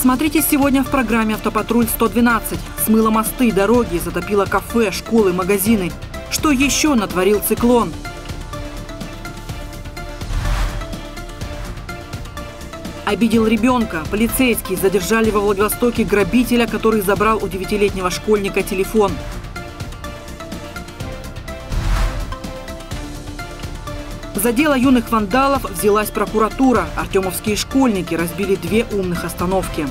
Смотрите сегодня в программе «Автопатруль-112». Смыло мосты, дороги, затопило кафе, школы, магазины. Что еще натворил циклон? Обидел ребенка. Полицейские задержали во Владивостоке грабителя, который забрал у 9-летнего школьника телефон. За дело юных вандалов взялась прокуратура. Артемовские школьники разбили 2 умных остановки.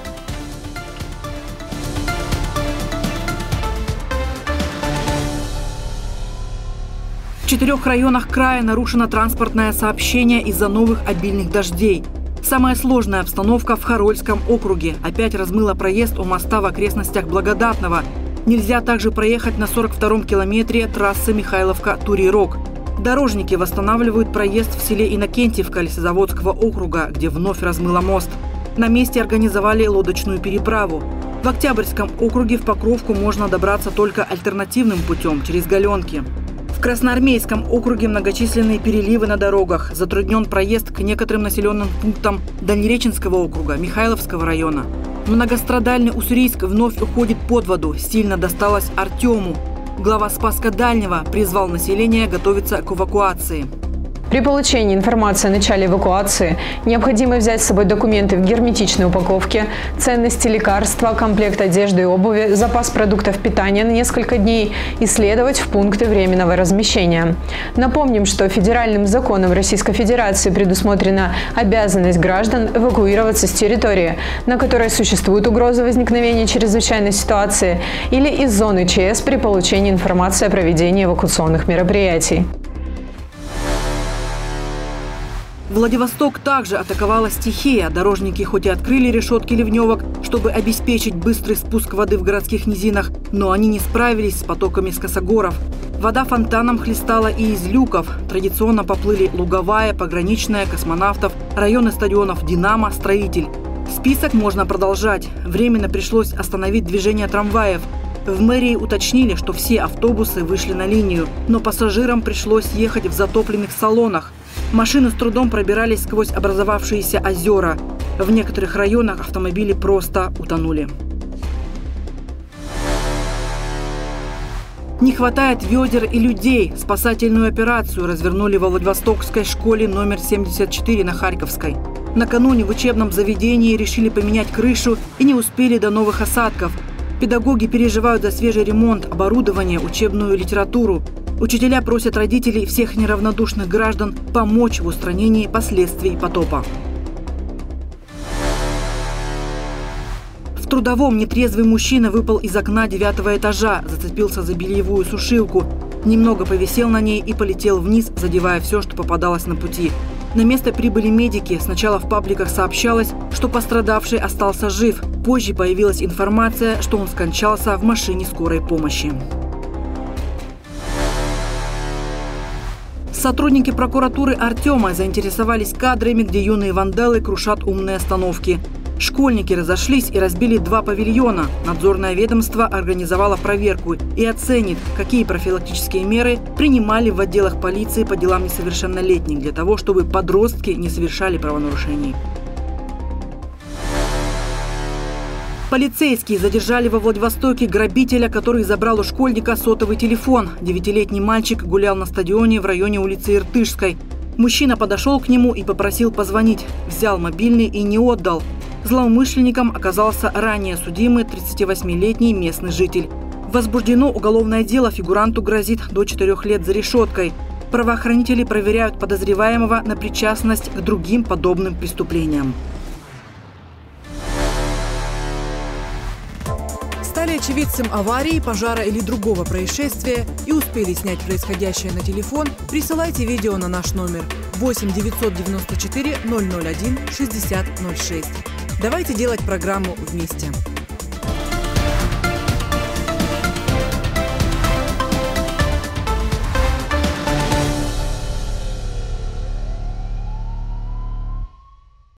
В 4 районах края нарушено транспортное сообщение из-за новых обильных дождей. Самая сложная обстановка в Харольском округе. Опять размыло проезд у моста в окрестностях Благодатного. Нельзя также проехать на 42-м километре трассы Михайловка-Турий-Рог. Дорожники восстанавливают проезд в селе Иннокентьевка Лесозаводского округа, где вновь размыло мост. На месте организовали лодочную переправу. В Октябрьском округе в Покровку можно добраться только альтернативным путем через Галенки. В Красноармейском округе многочисленные переливы на дорогах. Затруднен проезд к некоторым населенным пунктам Дальнереченского округа, Михайловского района. Многострадальный Уссурийск вновь уходит под воду. Сильно досталось Артему. Глава Спасска-Дальнего призвал население готовиться к эвакуации. При получении информации о начале эвакуации необходимо взять с собой документы в герметичной упаковке, ценности лекарства, комплект одежды и обуви, запас продуктов питания на несколько дней и следовать в пункты временного размещения. Напомним, что федеральным законом Российской Федерации предусмотрена обязанность граждан эвакуироваться с территории, на которой существует угроза возникновения чрезвычайной ситуации, или из зоны ЧС при получении информации о проведении эвакуационных мероприятий. Владивосток также атаковала стихия. Дорожники хоть и открыли решетки ливневок, чтобы обеспечить быстрый спуск воды в городских низинах, но они не справились с потоками с косогоров. Вода фонтаном хлестала и из люков. Традиционно поплыли Луговая, Пограничная, Космонавтов, районы стадионов «Динамо», «Строитель». Список можно продолжать. Временно пришлось остановить движение трамваев. В мэрии уточнили, что все автобусы вышли на линию, но пассажирам пришлось ехать в затопленных салонах. Машины с трудом пробирались сквозь образовавшиеся озера. В некоторых районах автомобили просто утонули. Не хватает ведер и людей. Спасательную операцию развернули во Владивостокской школе номер 74 на Харьковской. Накануне в учебном заведении решили поменять крышу и не успели до новых осадков. Педагоги переживают за свежий ремонт, оборудование, учебную литературу. Учителя просят родителей всех неравнодушных граждан помочь в устранении последствий потопа. В Трудовом нетрезвый мужчина выпал из окна 9-го этажа, зацепился за бельевую сушилку, немного повисел на ней и полетел вниз, задевая все, что попадалось на пути. На место прибыли медики. Сначала в пабликах сообщалось, что пострадавший остался жив. Позже появилась информация, что он скончался в машине скорой помощи. Сотрудники прокуратуры Артема заинтересовались кадрами, где юные вандалы крушат умные остановки. Школьники разошлись и разбили 2 павильона. Надзорное ведомство организовало проверку и оценит, какие профилактические меры принимали в отделах полиции по делам несовершеннолетних для того, чтобы подростки не совершали правонарушений. Полицейские задержали во Владивостоке грабителя, который забрал у школьника сотовый телефон. 9-летний мальчик гулял на стадионе в районе улицы Иртышской. Мужчина подошел к нему и попросил позвонить. Взял мобильный и не отдал. Злоумышленником оказался ранее судимый 38-летний местный житель. Возбуждено уголовное дело, фигуранту грозит до 4 лет за решеткой. Правоохранители проверяют подозреваемого на причастность к другим подобным преступлениям. Стали очевидцем аварии, пожара или другого происшествия и успели снять происходящее на телефон, присылайте видео на наш номер 8 994 001 60 06. Давайте делать программу вместе.